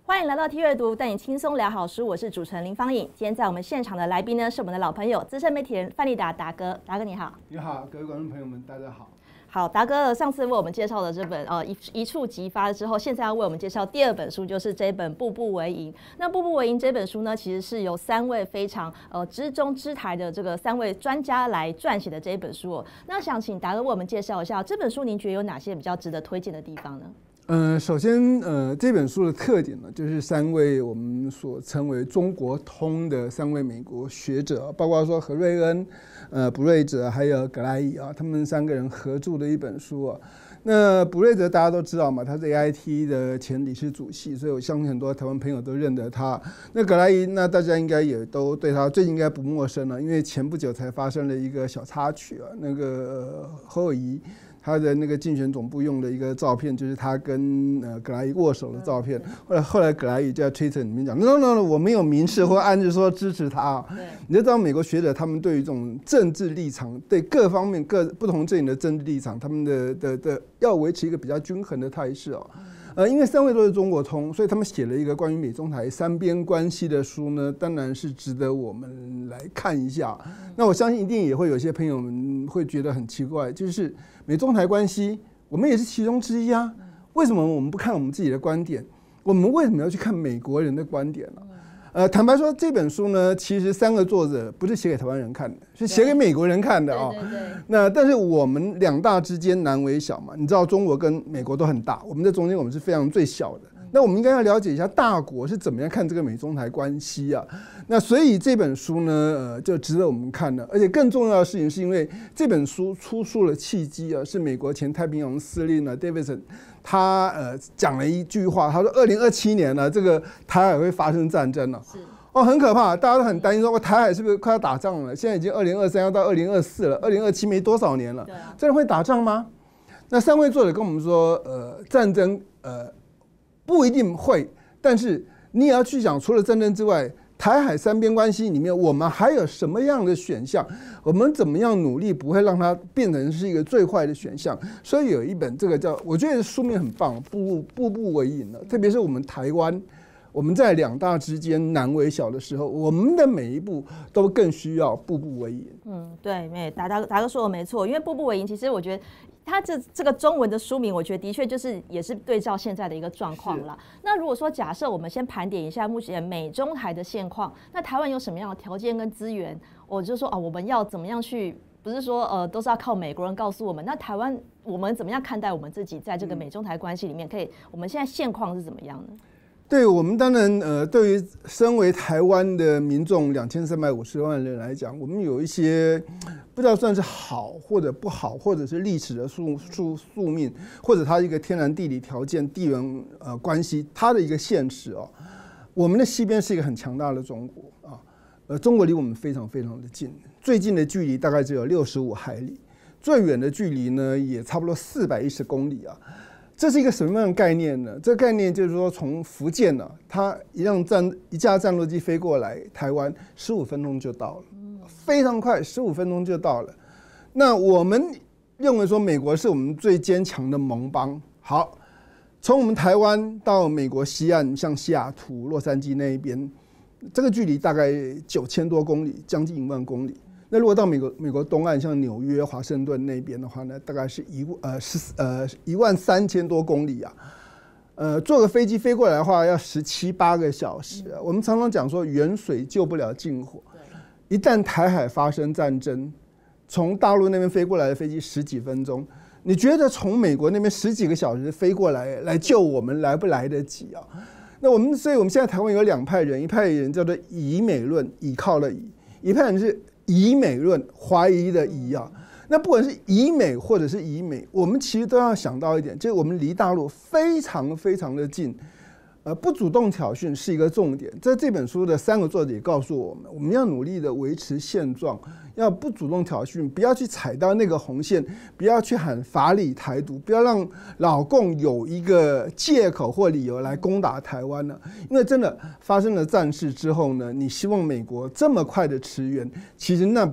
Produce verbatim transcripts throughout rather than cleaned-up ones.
欢迎来到 T 阅读，带你轻松聊好书。我是主持人林芳颖。今天在我们现场的来宾呢，是我们的老朋友资深媒体人范立达达哥。达哥你好。 你好，各位观众朋友们，大家好。 好，达哥上次为我们介绍的这本呃一一触即发之后，现在要为我们介绍第二本书，就是这本《步步为营》。那《步步为营》这本书呢，其实是由三位非常呃知中知台的这个三位专家来撰写的这一本书哦。那想请达哥为我们介绍一下这本书，您觉得有哪些比较值得推荐的地方呢？ 呃，首先，呃，这本书的特点呢，就是三位我们所称为中国通的三位美国学者，包括说何瑞恩、呃，卜瑞哲还有葛莱伊啊，他们三个人合著的一本书啊。那卜瑞哲大家都知道嘛，他是 A I T 的前理事主席，所以我相信很多台湾朋友都认得他。那葛莱伊，那大家应该也都对他最近应该不陌生了，因为前不久才发生了一个小插曲啊，那个侯友宜。他的那个竞选总部用的一个照片，就是他跟呃葛莱伊握手的照片。后来后来葛莱伊就在推特里面讲 ，no no no， 我没有明示或暗示说支持他。你就知道美国学者他们对于这种政治立场，对各方面各不同阵营的政治立场，他们的的的要维持一个比较均衡的态势哦。呃，因为三位都是中国通，所以他们写了一个关于美中台三边关系的书呢，当然是值得我们来看一下。那我相信一定也会有些朋友们会觉得很奇怪，就是美中台关系，我们也是其中之一啊，为什么我们不看我们自己的观点？我们为什么要去看美国人的观点呢？呃，坦白说，这本书呢，其实三个作者不是写给台湾人看的，是写给美国人看的哦。 对对对。 那但是我们两大之间难为小嘛，你知道中国跟美国都很大，我们在中间我们是非常最小的。那我们应该要了解一下大国是怎么样看这个美中台关系啊。那所以这本书呢，呃，就值得我们看的。而且更重要的事情是因为这本书出书的契机啊，是美国前太平洋司令呢 Davidson。他呃讲了一句话，他说：“二零二七年呢，这个台海会发生战争了。”哦，很可怕，大家都很担心说，台海是不是快要打仗了？现在已经二零二三要到二零二四了，二零二七没多少年了，真的会打仗吗？那三位作者跟我们说，呃，战争呃不一定会，但是你也要去想，除了战争之外，台海三边关系里面，我们还有什么样的选项？我们怎么样努力不会让它变成是一个最坏的选项？所以有一本这个叫，我觉得书名很棒，步步步为营的，特别是我们台湾，我们在两大之间难为小的时候，我们的每一步都更需要步步为营。 嗯，对，没达达达哥说的没错，因为步步为营，其实我觉得。它这这个中文的书名，我觉得的确就是也是对照现在的一个状况啦。那如果说假设我们先盘点一下目前美中台的现况，那台湾有什么样的条件跟资源？我就说啊，我们要怎么样去？不是说呃都是要靠美国人告诉我们，那台湾我们怎么样看待我们自己在这个美中台关系里面？可以，我们现在现况是怎么样呢？ 对我们当然，呃，对于身为台湾的民众两千三百五十万人来讲，我们有一些不知道算是好或者不好，或者是历史的宿宿宿命，或者它一个天然地理条件、地缘呃关系，它的一个现实哦。我们的西边是一个很强大的中国啊，呃，中国离我们非常非常的近，最近的距离大概只有六十五海里，最远的距离呢也差不多四百一十公里啊。这是一个什么样的概念呢？这个概念就是说，从福建呢、啊，它一辆战一架战斗机飞过来台湾，十五分钟就到了，非常快，十五分钟就到了。那我们认为说，美国是我们最坚强的盟邦。好，从我们台湾到美国西岸，像西雅图、洛杉矶那一边，这个距离大概九千多公里，将近一万公里。那如果到美国美国东岸，像纽约、华盛顿那边的话呢，大概是一呃十呃一万三千多公里啊，呃，坐个飞机飞过来的话，要十七八个小时、啊。我们常常讲说，远水救不了近火。一旦台海发生战争，从大陆那边飞过来的飞机十几分钟，你觉得从美国那边十几个小时飞过来来救我们，来不来得及啊？那我们，所以我们现在台湾有两派人，一派人叫做以美论，倚靠了以；一派人是以美论，怀疑的疑啊。那不管是以美或者是以美，我们其实都要想到一点，就是我们离大陆非常非常的近，呃，不主动挑衅是一个重点。在这本书的三个作者也告诉我们，我们要努力的维持现状，要不主动挑衅，不要去踩到那个红线，不要去喊法理台独，不要让老共有一个借口或理由来攻打台湾呢。因为真的发生了战事之后呢，你希望美国这么快的驰援，其实那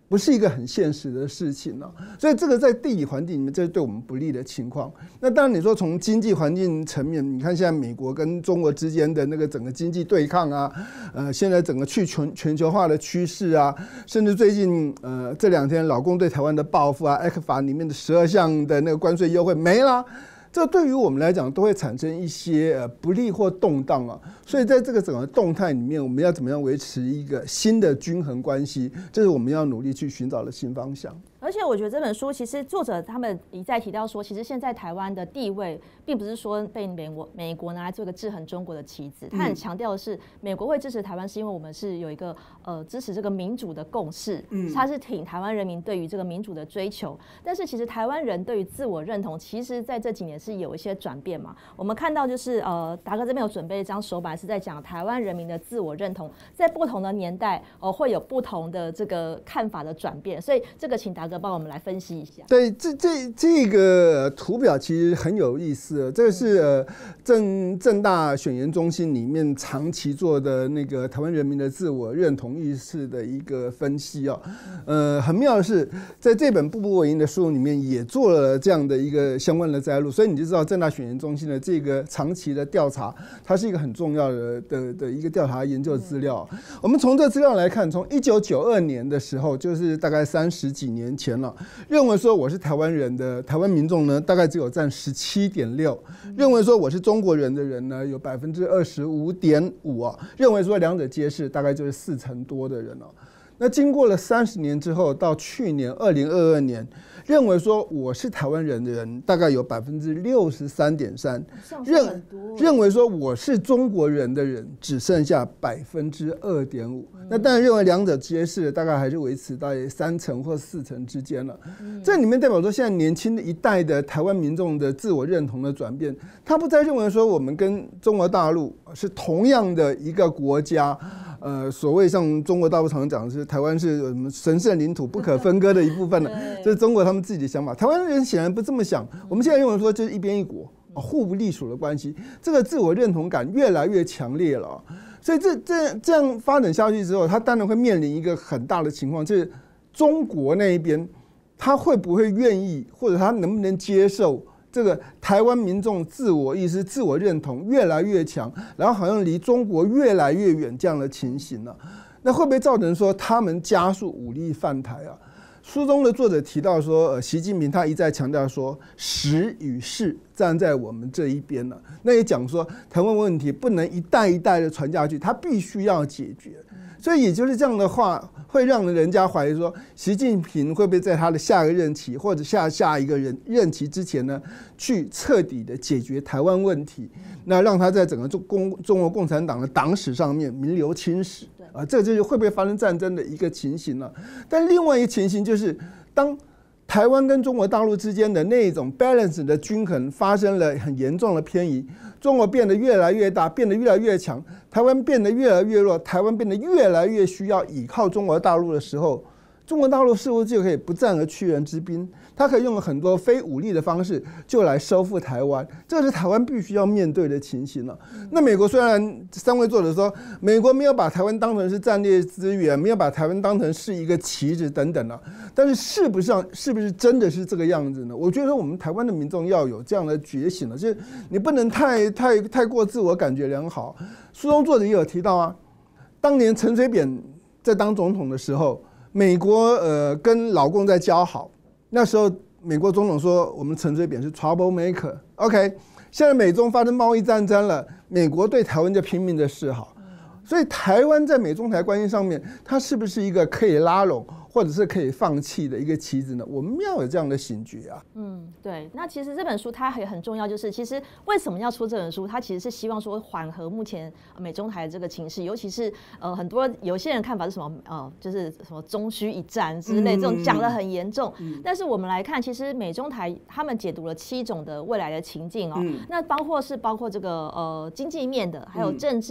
不是一个很现实的事情呢、啊。所以这个在地理环境里面，这是对我们不利的情况。那当然你说从经济环境层面，你看现在美国跟中国之间的那个整个经济对抗啊，呃，现在整个去全全球化的趋势啊，甚至最近呃这两天老公对台湾的报复啊 ，E C F A 里面的十二项的那个关税优惠没了。这对于我们来讲都会产生一些呃不利或动荡啊，所以在这个整个动态里面，我们要怎么样维持一个新的均衡关系，这是我们要努力去寻找的新方向。 而且我觉得这本书其实作者他们一再提到说，其实现在台湾的地位并不是说被美国美国拿来做一个制衡中国的棋子，他很强调的是美国会支持台湾，是因为我们是有一个呃支持这个民主的共识，他是挺台湾人民对于这个民主的追求。但是其实台湾人对于自我认同，其实在这几年是有一些转变嘛。我们看到就是呃达哥这边有准备一张手板，是在讲台湾人民的自我认同，在不同的年代呃会有不同的这个看法的转变，所以这个请达哥帮我们来分析一下。 对，这这这个图表其实很有意思，这个是呃政政大选研中心里面长期做的那个台湾人民的自我认同意识的一个分析哦。呃，很妙的是，在这本步步为营的书里面也做了这样的一个相关的摘录，所以你就知道政大选研中心的这个长期的调查，它是一个很重要的的的一个调查研究资料。我们从这资料来看，从一九九二年的时候，就是大概三十几年前了。认为说我是台湾人的台湾民众呢，大概只有占十七点六；认为说我是中国人的人呢，有百分之二十五点五啊；认为说两者皆是，大概就是四成多的人哦。那经过了三十年之后，到去年二零二二年，认为说我是台湾人的人，大概有百分之六十三点三；认认为说我是中国人的人，只剩下百分之二点五。那当然，认为两者皆是，大概还是维持在三成或四成之间了。这里面代表说，现在年轻的一代的台湾民众的自我认同的转变，他不再认为说我们跟中国大陆是同样的一个国家。呃，所谓像中国大陆常讲的是台湾是什么神圣领土不可分割的一部分了，这是中国他们自己的想法。台湾人显然不这么想，我们现在认为说就是一边一国，互不隶属的关系，这个自我认同感越来越强烈了。所以这这这样发展下去之后，他当然会面临一个很大的情况，就是中国那一边他会不会愿意，或者他能不能接受这个台湾民众自我意识、自我认同越来越强，然后好像离中国越来越远这样的情形呢、啊？那会不会造成说他们加速武力犯台啊？书中的作者提到说，呃，习近平他一再强调说，时与势站在我们这一边了、啊。那也讲说，台湾问题不能一代一代的传下去，他必须要解决。所以也就是这样的话，会让人家怀疑说，习近平会不会在他的下一个任期或者下下一个人任期之前呢，去彻底的解决台湾问题，那让他在整个中共中国共产党的党史上面名留青史啊，这就是会不会发生战争的一个情形了、啊。但另外一个情形就是，当台湾跟中国大陆之间的那种 balance 的均衡发生了很严重的偏移，中国变得越来越大，变得越来越强，台湾变得越来越弱，台湾变得越来越需要倚靠中国大陆的时候，中国大陆是不是就可以不战而屈人之兵？他可以用很多非武力的方式就来收复台湾，这是台湾必须要面对的情形了。那美国虽然三位作者说，美国没有把台湾当成是战略资源，没有把台湾当成是一个棋子等等了，但是是不是是不是真的是这个样子呢？我觉得我们台湾的民众要有这样的觉醒了，就是你不能太太太过自我感觉良好。书中作者也有提到啊，当年陈水扁在当总统的时候，美国呃跟老共在交好。那时候，美国总统说我们陈水扁是 trouble maker。OK， 现在美中发生贸易战争了，美国对台湾就拼命的示好。所以台湾在美中台关系上面，它是不是一个可以拉拢，或者是可以放弃的一个棋子呢？我们要有这样的醒觉啊。 嗯，对。那其实这本书它也很重要，就是其实为什么要出这本书？它其实是希望说缓和目前美中台的这个情势，尤其是呃很多有些人看法是什么呃就是什么中须一战之类，这种讲得很严重。嗯、但是我们来看，其实美中台他们解读了七种的未来的情境哦。嗯、那包括是包括这个呃经济面的，还有政治。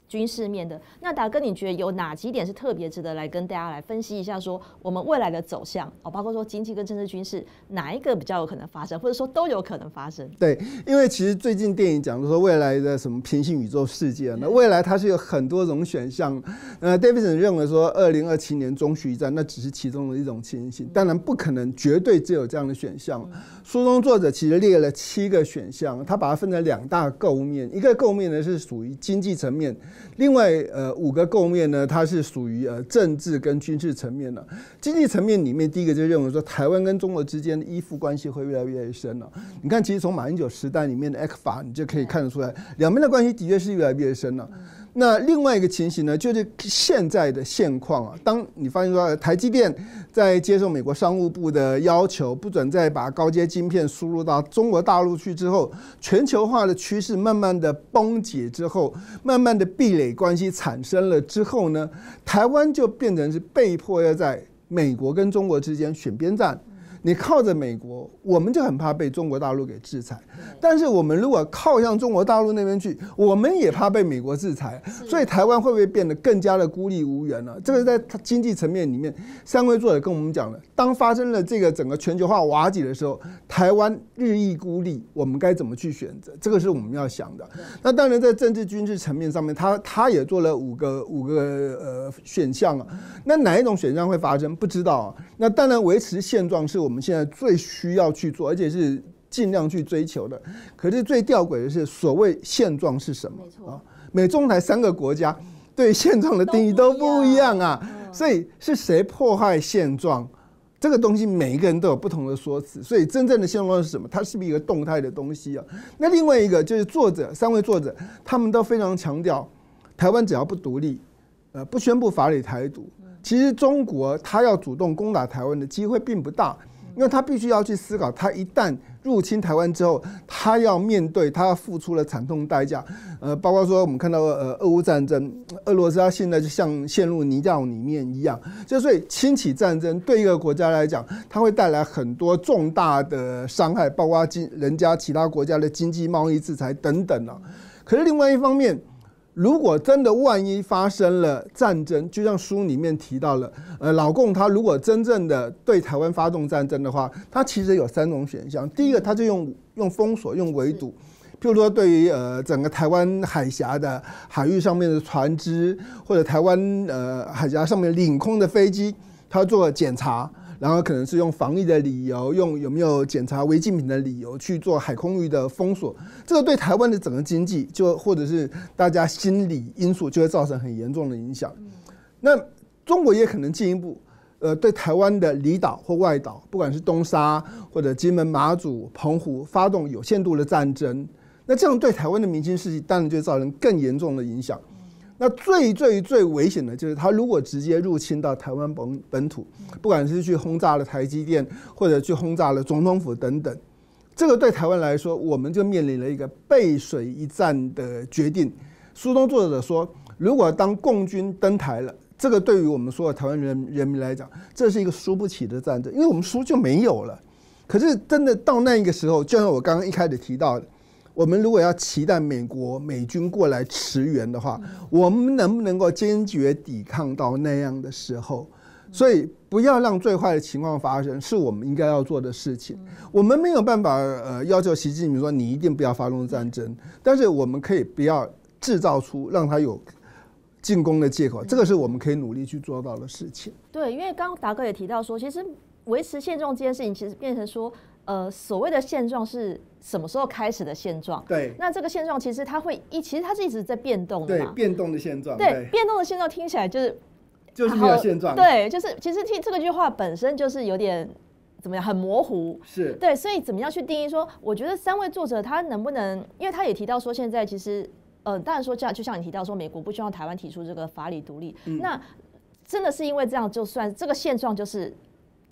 军事面的。那达哥，你觉得有哪几点是特别值得来跟大家来分析一下，说我们未来的走向哦，包括说经济跟政治军事哪一个比较有可能发生，或者说都有可能发生？ 对，因为其实最近电影讲的说未来的什么平行宇宙世界，那未来它是有很多种选项。呃 ，Davidson 认为说二零二七年中续一战那只是其中的一种情形，当然不可能绝对只有这样的选项。书中作者其实列了七个选项，他把它分成两大构面，一个构面呢是属于经济层面，另外呃五个构面呢它是属于呃政治跟军事层面的。经济层面里面，第一个就认为说台湾跟中国之间的依附关系会越来越深了。你看，其实从马英九时代里面的 E C F A 你就可以看得出来，两边的关系的确是越来越深了。那另外一个情形呢，就是现在的现况啊。当你发现说台积电在接受美国商务部的要求，不准再把高阶晶片输入到中国大陆去之后，全球化的趋势慢慢的崩解之后，慢慢的壁垒关系产生了之后呢，台湾就变成是被迫要在美国跟中国之间选边站。你靠着美国，我们就很怕被中国大陆给制裁；但是我们如果靠向中国大陆那边去，我们也怕被美国制裁。所以台湾会不会变得更加的孤立无援呢？这个在经济层面里面，三位作者跟我们讲了，当发生了这个整个全球化瓦解的时候，台湾日益孤立，我们该怎么去选择？这个是我们要想的。那当然，在政治军事层面上面，他他也做了五个五个呃选项啊。那哪一种选项会发生？不知道啊。那当然，维持现状是我们现在最需要去做，而且是尽量去追求的。可是最吊诡的是，所谓现状是什么？啊，美中台三个国家对现状的定义都不一样啊。所以是谁破坏现状？这个东西每一个人都有不同的说辞。所以真正的现状是什么？它是不是一个动态的东西啊？那另外一个就是作者，三位作者他们都非常强调，台湾只要不独立，呃，不宣布法理台独。其实中国他要主动攻打台湾的机会并不大，因为他必须要去思考，他一旦入侵台湾之后，他要面对，他要付出了惨痛代价。呃，包括说我们看到呃俄乌战争，俄罗斯他现在就像陷入泥沼里面一样，就所以轻启战争对一个国家来讲，它会带来很多重大的伤害，包括经人家其他国家的经济贸易制裁等等啊。可是另外一方面，如果真的万一发生了战争，就像书里面提到了，呃，老共他如果真正的对台湾发动战争的话，他其实有三种选项。第一个，他就用用封锁、用围堵，譬如说对于呃整个台湾海峡的海域上面的船只，或者台湾呃海峡上面领空的飞机，他做检查。然后可能是用防疫的理由，用有没有检查违禁品的理由去做海空域的封锁，这个对台湾的整个经济，就或者是大家心理因素，就会造成很严重的影响。那中国也可能进一步，呃，对台湾的离岛或外岛，不管是东沙或者金门、马祖、澎湖，发动有限度的战争，那这样对台湾的民心士气，当然就会造成更严重的影响。那最最最危险的就是，他如果直接入侵到台湾本本土，不管是去轰炸了台积电，或者去轰炸了总统府等等，这个对台湾来说，我们就面临了一个背水一战的决定。书中作者说，如果当共军登台了，这个对于我们所有台湾人人民来讲，这是一个输不起的战争，因为我们输就没有了。可是真的到那个时候，就像我刚刚一开始提到的，我们如果要期待美国美军过来驰援的话，我们能不能够坚决抵抗到那样的时候？所以不要让最坏的情况发生，是我们应该要做的事情。我们没有办法呃要求习近平说你一定不要发动战争，但是我们可以不要制造出让他有进攻的借口，这个是我们可以努力去做到的事情。 对，因为刚刚达哥也提到说，其实维持现状这件事情，其实变成说，呃，所谓的现状是什么时候开始的现状？对，那这个现状其实它会一，其实它是一直在变动的嘛。 对，变动的现状。 对，对变动的现状听起来就是就是没有现状。 对，就是其实听这个句话本身就是有点怎么样，很模糊。 是对，所以怎么样去定义说？我觉得三位作者他能不能，因为他也提到说，现在其实呃，当然说这样，就像你提到说，美国不希望台湾提出这个法理独立，嗯、那真的是因为这样，就算这个现状就是。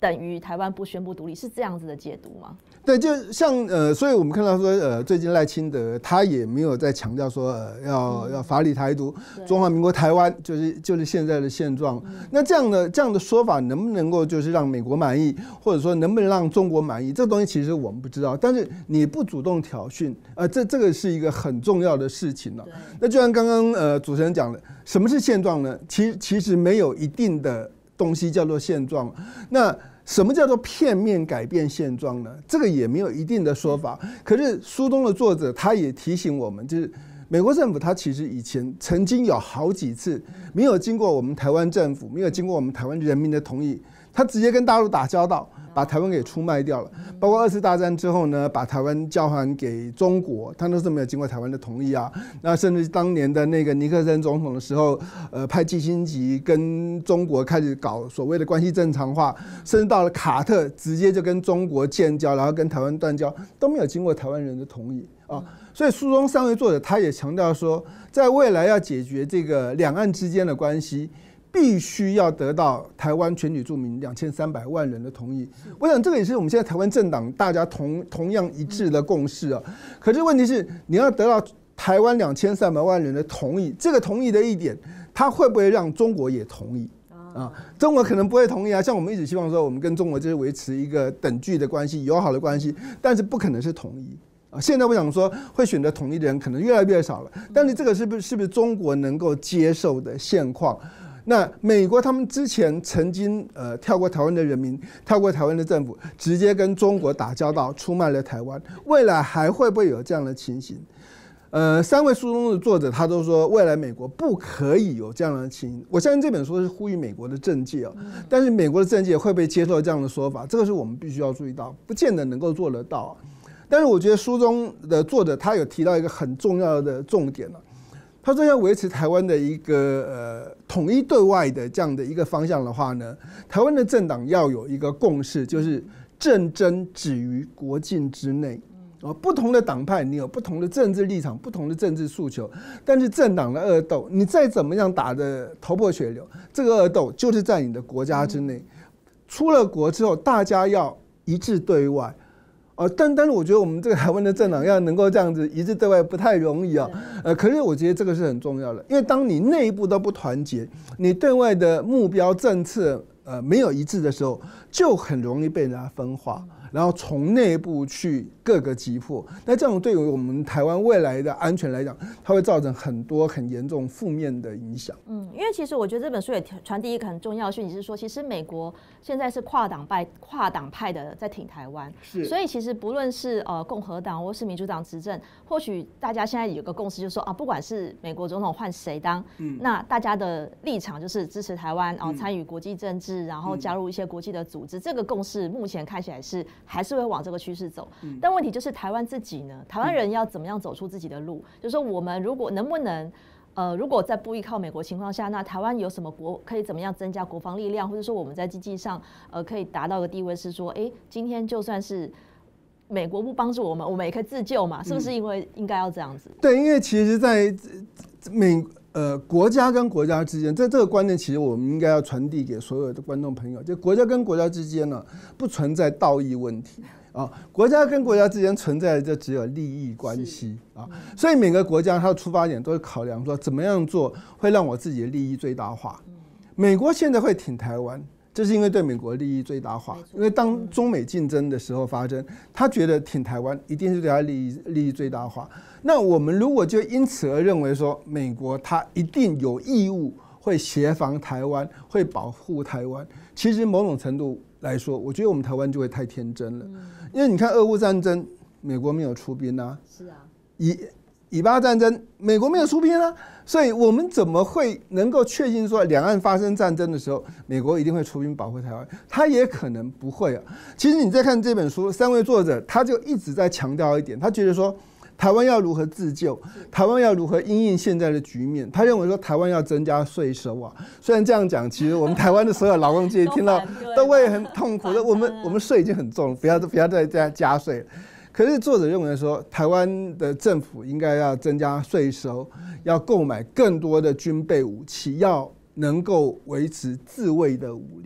等于台湾不宣布独立，是这样子的解读吗？ 对，就像呃，所以我们看到说，呃，最近赖清德他也没有在强调说，呃、要、嗯、要法理台独，中华民国台湾就是就是现在的现状。嗯、那这样的这样的说法能不能够就是让美国满意，或者说能不能让中国满意？这个东西其实我们不知道。但是你不主动挑衅，呃，这这个是一个很重要的事情了。那就像刚刚呃主持人讲的，什么是现状呢？其其实没有一定的东西叫做现状。那什么叫做片面改变现状呢？这个也没有一定的说法。可是书中的作者他也提醒我们，就是美国政府他其实以前曾经有好几次没有经过我们台湾政府，没有经过我们台湾人民的同意，他直接跟大陆打交道，把台湾给出卖掉了。包括二次大战之后呢，把台湾交还给中国，他都是没有经过台湾的同意啊。那甚至当年的那个尼克森总统的时候，呃，派季辛吉跟中国开始搞所谓的关系正常化，甚至到了卡特，直接就跟中国建交，然后跟台湾断交，都没有经过台湾人的同意啊。所以书中三位作者他也强调说，在未来要解决这个两岸之间的关系，必须要得到台湾全体住民两千三百万人的同意。我想这个也是我们现在台湾政党大家同同样一致的共识啊。可是问题是，你要得到台湾两千三百万人的同意，这个同意的一点，他会不会让中国也同意？啊，中国可能不会同意啊。像我们一直希望说，我们跟中国就是维持一个等距的关系、友好的关系，但是不可能是统一。现在我想说，会选择统一的人可能越来越少了，但是这个是不是是不是中国能够接受的现况？那美国他们之前曾经呃跳过台湾的人民，跳过台湾的政府，直接跟中国打交道，出卖了台湾。未来还会不会有这样的情形？呃，三位书中的作者他都说，未来美国不可以有这样的情形。我相信这本书是呼吁美国的政界哦，但是美国的政界会不会接受这样的说法？这个是我们必须要注意到，不见得能够做得到啊。但是我觉得书中的作者他有提到一个很重要的重点了，他说要维持台湾的一个呃统一对外的这样的一个方向的话呢，台湾的政党要有一个共识，就是政争止于国境之内。啊，不同的党派你有不同的政治立场，不同的政治诉求，但是政党的恶斗，你再怎么样打得头破血流，这个恶斗就是在你的国家之内。出了国之后，大家要一致对外。呃，但但是我觉得我们这个台湾的政党要能够这样子一致对外不太容易啊。呃，可是我觉得这个是很重要的，因为当你内部都不团结，你对外的目标政策呃没有一致的时候，就很容易被人家分化，然后从内部去各个击破。那这样对于我们台湾未来的安全来讲，它会造成很多很严重负面的影响。 嗯，因为其实我觉得这本书也传递一个很重要的讯息，是说，其实美国现在是跨党派、跨党派的在挺台湾，是，所以其实不论是呃共和党或是民主党执政，或许大家现在有个共识，就是说啊，不管是美国总统换谁当，嗯，那大家的立场就是支持台湾，哦、呃，参与国际政治，然后加入一些国际的组织，嗯、这个共识目前看起来是还是会往这个趋势走。嗯、但问题就是台湾自己呢，台湾人要怎么样走出自己的路？嗯、就是说我们如果能不能。呃，如果在不依靠美国情况下，那台湾有什么国可以怎么样增加国防力量，或者说我们在经济上呃可以达到的地位是说，哎，今天就算是美国不帮助我们，我们也可以自救嘛？是不是因为应该要这样子？ 对，因为其实在美呃国家跟国家之间，在这个观念，其实我们应该要传递给所有的观众朋友，就国家跟国家之间呢，不存在道义问题。啊，国家跟国家之间存在的就只有利益关系啊，所以每个国家它的出发点都是考量说怎么样做会让我自己的利益最大化。美国现在会挺台湾，这是因为对美国利益最大化，因为当中美竞争的时候发生，他觉得挺台湾一定是对他利益利益最大化。那我们如果就因此而认为说美国他一定有义务会协防台湾，会保护台湾，其实某种程度来说，我觉得我们台湾就会太天真了。因为你看俄乌战争，美国没有出兵啊，是啊，以以巴战争，美国没有出兵啊，所以我们怎么会能够确信说两岸发生战争的时候，美国一定会出兵保护台湾？他也可能不会啊。其实你再看这本书，三位作者他就一直在强调一点，他觉得说台湾要如何自救，台湾要如何因应现在的局面。他认为说台湾要增加税收啊。虽然这样讲，其实我们台湾的所有劳工阶级听到都会很痛苦的。我们我们税已经很重了，不要不要再加加税了。可是作者认为说，台湾的政府应该要增加税收，要购买更多的军备武器，要能够维持自卫的武力。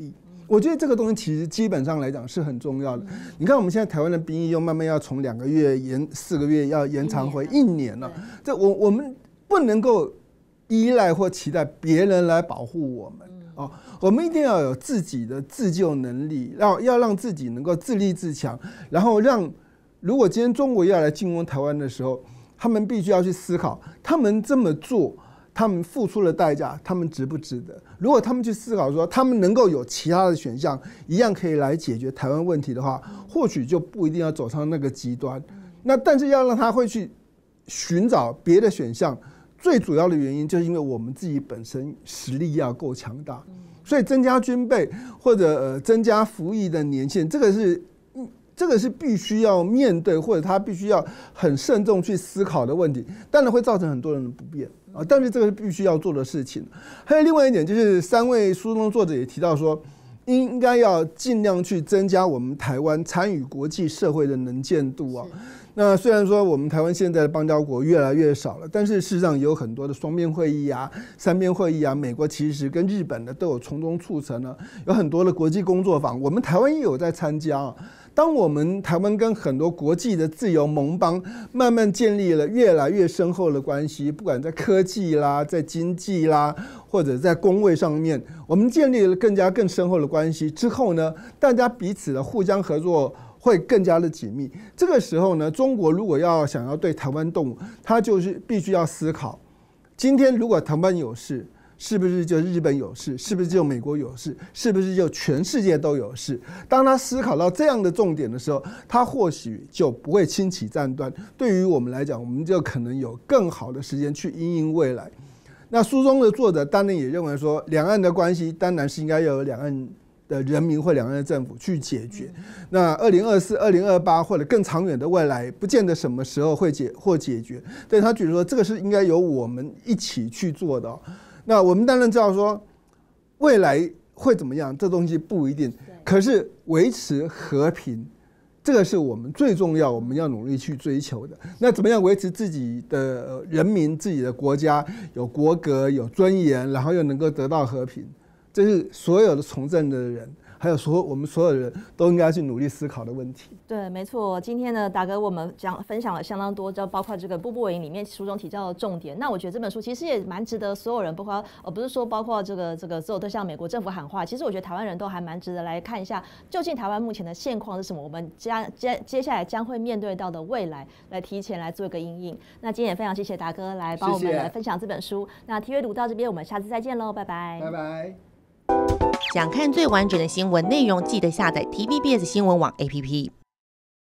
我觉得这个东西其实基本上来讲是很重要的。嗯、你看我们现在台湾的兵役又慢慢要从两个月延四个月要延长回一年了，这我我们不能够依赖或期待别人来保护我们。哦，我们一定要有自己的自救能力，要要让自己能够自立自强，然后让如果今天中国要来进攻台湾的时候，他们必须要去思考，他们这么做，他们付出的代价，他们值不值得？如果他们去思考说，他们能够有其他的选项，一样可以来解决台湾问题的话，或许就不一定要走上那个极端。那但是要让他会去寻找别的选项。最主要的原因就是因为我们自己本身实力要够强大，所以增加军备或者呃增加服役的年限，这个是这个是必须要面对，或者他必须要很慎重去思考的问题，当然会造成很多人的不便啊，但是这个是必须要做的事情。还有另外一点就是，三位书中作者也提到说，应该要尽量去增加我们台湾参与国际社会的能见度啊。那虽然说我们台湾现在的邦交国越来越少了，但是事实上也有很多的双边会议啊、三边会议啊，美国其实跟日本的都有从中促成了，有很多的国际工作坊，我们台湾也有在参加啊。当我们台湾跟很多国际的自由盟邦慢慢建立了越来越深厚的关系，不管在科技啦、在经济啦，或者在公卫上面，我们建立了更加更深厚的关系之后呢，大家彼此的互相合作会更加的紧密。这个时候呢，中国如果要想要对台湾动武，它就是必须要思考，今天如果台湾有事，是不是就日本有事？是不是就美国有事？是不是就全世界都有事？当他思考到这样的重点的时候，他或许就不会轻启战端。对于我们来讲，我们就可能有更好的时间去因应未来。那书中的作者当然也认为说，两岸的关系当然是应该要有两岸的人民或两岸的政府去解决。那二零二四、二零二八或者更长远的未来，不见得什么时候会解或解决，但他觉得说这个是应该由我们一起去做的。那我们当然知道说未来会怎么样，这东西不一定，可是维持和平，这个是我们最重要，我们要努力去追求的。那怎么样维持自己的人民、自己的国家有国格、有尊严，然后又能够得到和平，这是所有的从政的人，还有所有我们所有人都应该去努力思考的问题。 对，没错。今天呢，达哥我们讲分享了相当多，就包括这个《步步为营》里面书中提到的重点。那我觉得这本书其实也蛮值得所有人，包括呃不是说包括这个这个所有都向美国政府喊话，其实我觉得台湾人都还蛮值得来看一下，究竟台湾目前的现况是什么，我们接接接下来将会面对到的未来，来提前来做一个因应。那今天也非常谢谢达哥来帮我们来分享这本书。谢谢。那题阅读到这边，我们下次再见喽，拜拜， 拜拜。 想看最完整的新闻内容，记得下载 T V B S 新闻网 A P P。